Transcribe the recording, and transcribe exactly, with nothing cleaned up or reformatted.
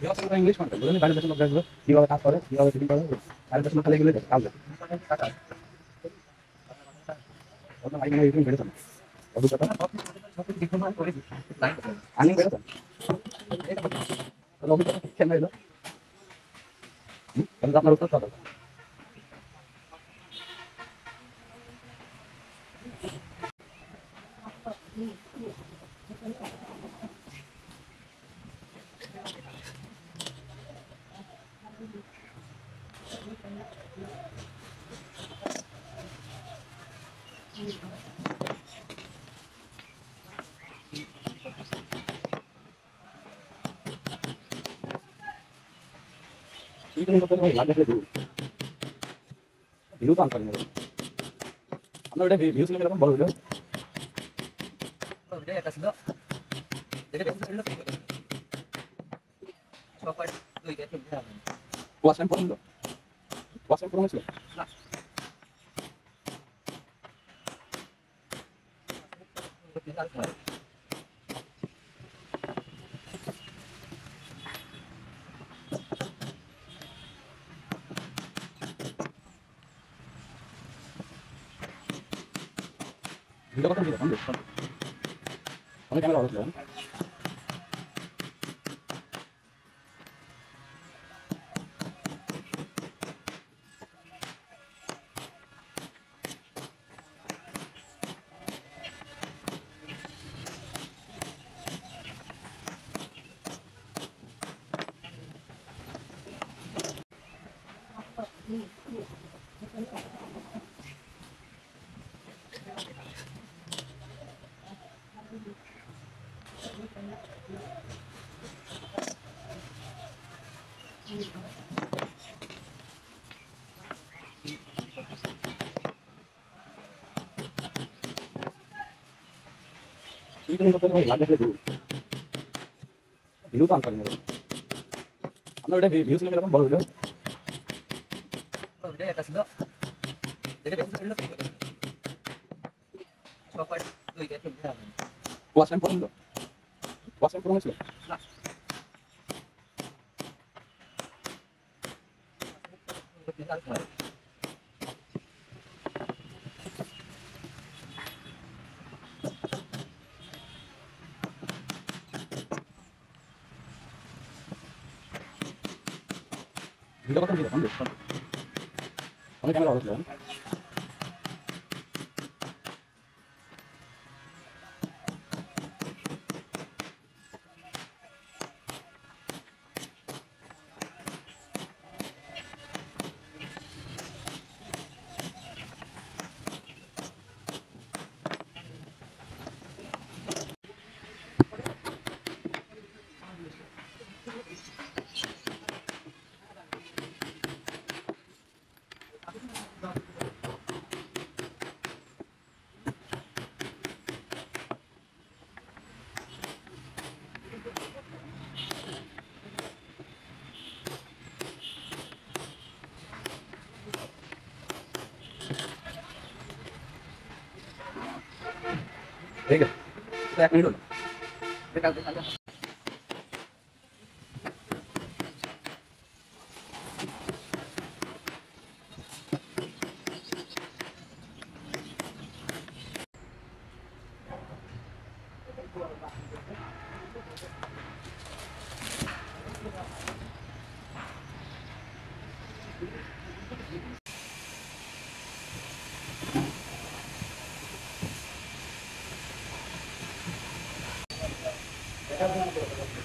English content বুঝলেন, বাইরের দেশের লোক আসবে কিভাবে কাজ করে, কিভাবে ফিটিং করে, বাইরের দেশের লোক খালি এগুলো কাজ দেয়। ওটা ভাই মনে ইউটিউব বেড়েছে না অভিজ্ঞতা আর্নিং বেড়েছে অভিজ্ঞতা কেন এলো আপনার উত্তর কথা ইউটিউব করতে ভাই লাগে ভিউ ভিউ তো আনতে পারি না আমরা ওটা ভিউজ নিয়ে এরকম বড় ভিডিও ভিডিও একটা ছিল দেখে দেখতে ছিল সবাই দুই কে ওয়াচ টাইম পড়লো ওয়াচ টাইম পড়লো ছিল না ভিডিও কথা ভিডিও অনেক অনেক ক্যামেরা ভালো ছিল ইউটিউব করতে ভাই লাগে ভিউ ভিউ তো আনতে পারি না আমরা ওটা ভিউজ নিয়ে এরকম বড় ভিডিও ভিডিও একটা ছিল দেখে দেখতে ছিল সবাই দুই কে ওয়াচ টাইম পড়লো ওয়াচ টাইম পড়লো ছিল না ভিডিও কথা ভিডিও অনেক অনেক ক্যামেরা ভালো ছিল ठीक है तो एक मिनट निकाल दे निकाल दे Gracias.